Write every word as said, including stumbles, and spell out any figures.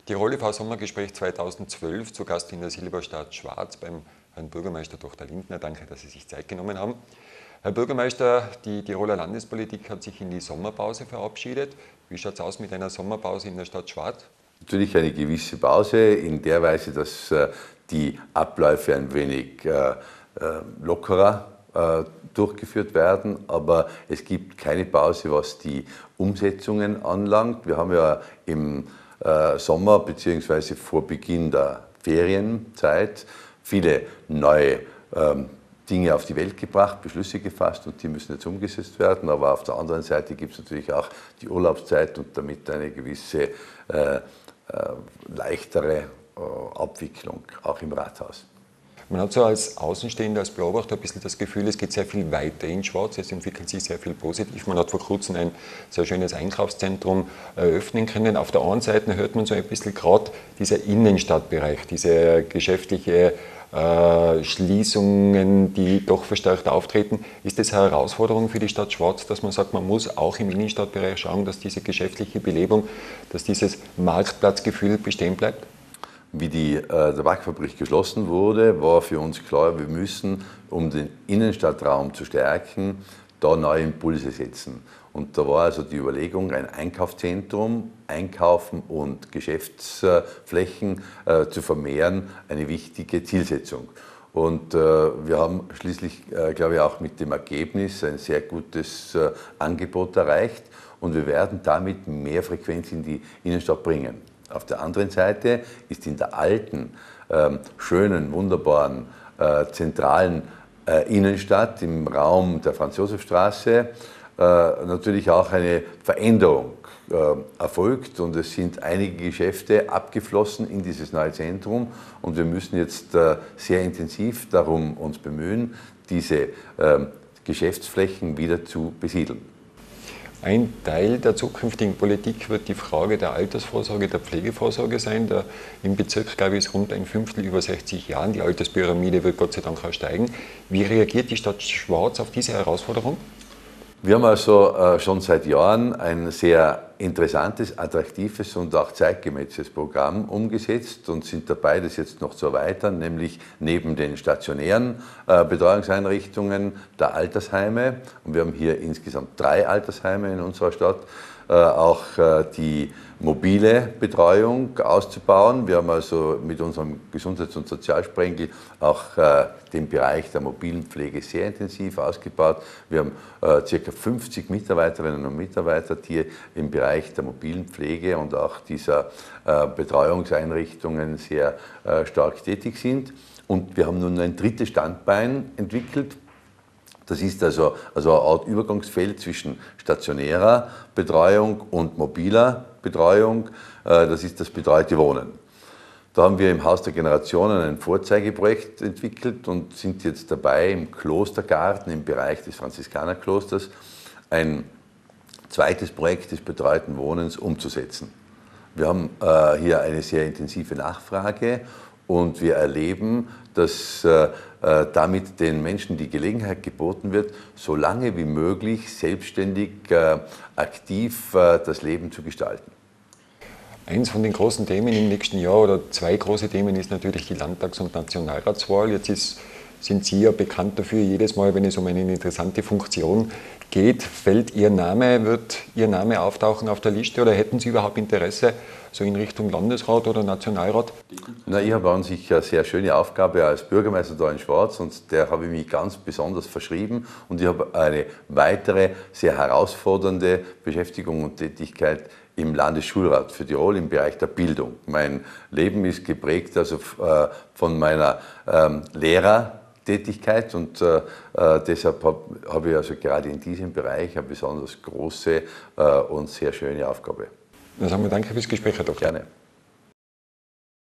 Tirol E V-Sommergespräch zweitausendzwölf, zu Gast in der Silberstadt Schwarz beim Herrn Bürgermeister Doktor Lindner. Danke, dass Sie sich Zeit genommen haben. Herr Bürgermeister, die Tiroler Landespolitik hat sich in die Sommerpause verabschiedet. Wie schaut es aus mit einer Sommerpause in der Stadt Schwarz? Natürlich eine gewisse Pause in der Weise, dass äh, die Abläufe ein wenig äh, äh, lockerer äh, durchgeführt werden, aber es gibt keine Pause, was die Umsetzungen anlangt. Wir haben ja im äh, Sommer bzw. vor Beginn der Ferienzeit viele neue ähm, Dinge auf die Welt gebracht, Beschlüsse gefasst und die müssen jetzt umgesetzt werden. Aber auf der anderen Seite gibt es natürlich auch die Urlaubszeit und damit eine gewisse äh, äh, leichtere äh, Abwicklung, auch im Rathaus. Man hat so als Außenstehender, als Beobachter ein bisschen das Gefühl, es geht sehr viel weiter in Schwarz, es entwickelt sich sehr viel positiv. Man hat vor kurzem ein sehr schönes Einkaufszentrum eröffnen können. Auf der anderen Seite hört man so ein bisschen gerade dieser Innenstadtbereich, diese geschäftliche äh, Schließungen, die doch verstärkt auftreten. Ist das eine Herausforderung für die Stadt Schwarz, dass man sagt, man muss auch im Innenstadtbereich schauen, dass diese geschäftliche Belebung, dass dieses Marktplatzgefühl bestehen bleibt? Wie die äh, Tabakfabrik geschlossen wurde, war für uns klar, wir müssen, um den Innenstadtraum zu stärken, da neue Impulse setzen. Und da war also die Überlegung, ein Einkaufszentrum, Einkaufen und Geschäftsflächen äh, zu vermehren, eine wichtige Zielsetzung. Und äh, wir haben schließlich, äh, glaube ich, auch mit dem Ergebnis ein sehr gutes äh, Angebot erreicht und wir werden damit mehr Frequenz in die Innenstadt bringen. Auf der anderen Seite ist in der alten, ähm, schönen, wunderbaren, äh, zentralen äh, Innenstadt im Raum der Franz-Josef-Straße äh, natürlich auch eine Veränderung äh, erfolgt und es sind einige Geschäfte abgeflossen in dieses neue Zentrum und wir müssen jetzt äh, sehr intensiv darum uns bemühen, diese äh, Geschäftsflächen wieder zu besiedeln. Ein Teil der zukünftigen Politik wird die Frage der Altersvorsorge, der Pflegevorsorge sein. Der, Im Bezirk, glaube ich, ist rund ein Fünftel über sechzig Jahren. Die Alterspyramide wird Gott sei Dank auch steigen. Wie reagiert die Stadt Schwarz auf diese Herausforderung? Wir haben also äh, schon seit Jahren ein sehr interessantes, attraktives und auch zeitgemäßes Programm umgesetzt und sind dabei, das jetzt noch zu erweitern, nämlich neben den stationären äh, Betreuungseinrichtungen der Altersheime, und wir haben hier insgesamt drei Altersheime in unserer Stadt, äh, auch äh, die mobile Betreuung auszubauen. Wir haben also mit unserem Gesundheits- und Sozialsprengel auch äh, den Bereich der mobilen Pflege sehr intensiv ausgebaut. Wir haben äh, ca. fünfzig Mitarbeiterinnen und Mitarbeiter, die im Bereich der mobilen Pflege und auch dieser äh, Betreuungseinrichtungen sehr äh, stark tätig sind. Und wir haben nun ein drittes Standbein entwickelt. Das ist also, also eine Art Übergangsfeld zwischen stationärer Betreuung und mobiler Betreuung. Das ist das betreute Wohnen. Da haben wir im Haus der Generationen ein Vorzeigeprojekt entwickelt und sind jetzt dabei, im Klostergarten, im Bereich des Franziskanerklosters, ein zweites Projekt des betreuten Wohnens umzusetzen. Wir haben äh, hier eine sehr intensive Nachfrage und wir erleben, dass äh, damit den Menschen die Gelegenheit geboten wird, so lange wie möglich selbstständig, äh, aktiv äh, das Leben zu gestalten. Eins von den großen Themen im nächsten Jahr oder zwei große Themen ist natürlich die Landtags- und Nationalratswahl. Jetzt ist, sind Sie ja bekannt dafür, jedes Mal, wenn es um eine interessante Funktion geht, fällt Ihr Name, wird Ihr Name auftauchen auf der Liste oder hätten Sie überhaupt Interesse, so in Richtung Landesrat oder Nationalrat? Na, ich habe an sich eine sehr schöne Aufgabe als Bürgermeister da in Schwarz und der habe ich mich ganz besonders verschrieben und ich habe eine weitere sehr herausfordernde Beschäftigung und Tätigkeit im Landesschulrat für Tirol im Bereich der Bildung. Mein Leben ist geprägt also äh, von meiner ähm, Lehrertätigkeit und äh, äh, deshalb habe hab ich also gerade in diesem Bereich eine besonders große äh, und sehr schöne Aufgabe. Dann sagen wir danke fürs Gespräch, Herr Doktor. Gerne.